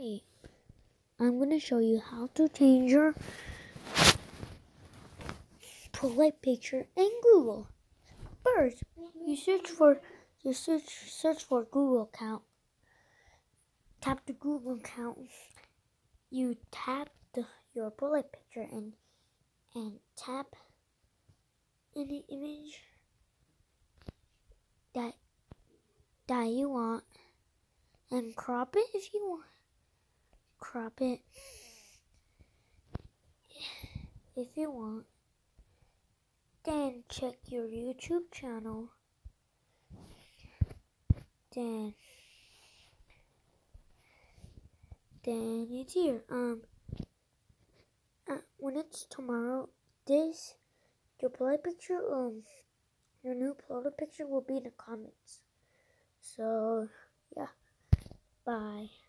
Today, I'm going to show you how to change your Prolife picture in Google. First, you search for Google account. Tap the Google account. You tap your Prolife picture and tap any image that you want and crop it if you want. Crop it if you want. Then check your YouTube channel. Then it's here. When it's tomorrow, your Prolife picture, your new Prolife picture will be in the comments. So yeah, bye.